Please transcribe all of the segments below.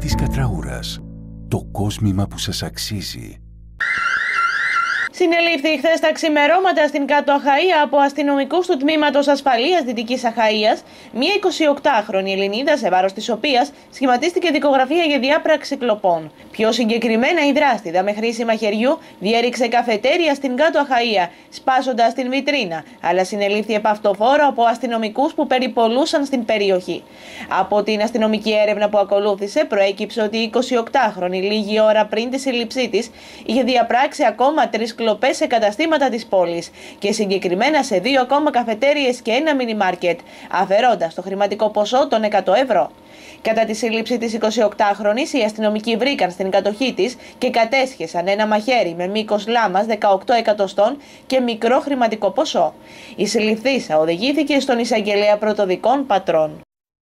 Φώτης Κατραούρας. Το κόσμημα που σας αξίζει. Συνελήφθη χθες τα ξημερώματα στην Κάτω Αχαΐα από αστυνομικούς του Τμήματος Ασφαλείας Δυτικής Αχαΐας μία 28χρονη Ελληνίδα, σε βάρος της οποίας σχηματίστηκε δικογραφία για διάπραξη κλοπών. Πιο συγκεκριμένα, η δράστηδα με χρήση μαχαιριού διέριξε καφετέρια στην Κάτω Αχαΐα, σπάσοντας την βιτρίνα, αλλά συνελήφθη επαυτοφόρο από αστυνομικούς που περιπολούσαν στην περιοχή. Από την αστυνομική έρευνα που ακολούθησε, προέκυψε ότι η 28χρονη λίγη ώρα πριν τη σύλληψή της είχε διαπράξει ακόμα 3 κλοπές σε καταστήματα της πόλης και συγκεκριμένα σε 2 ακόμα καφετέριες και ένα μίνι μάρκετ, αφαιρώντας το χρηματικό ποσό των 100 ευρώ. Κατά τη σύλληψη της 28χρονης, οι αστυνομικοί βρήκαν στην κατοχή της και κατέσχεσαν ένα μαχαίρι με μήκος λάμας 18 εκατοστών και μικρό χρηματικό ποσό. Η συλληφθήσα οδηγήθηκε στον εισαγγελέα πρωτοδικών Πατρών.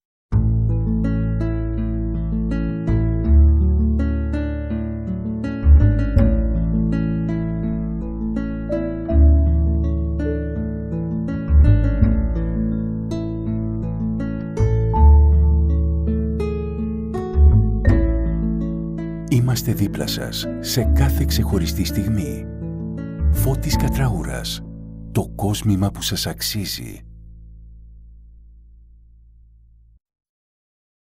Είμαστε δίπλα σας σε κάθε ξεχωριστή στιγμή. Φώτης Κατραούρας. Το κόσμημα που σας αξίζει.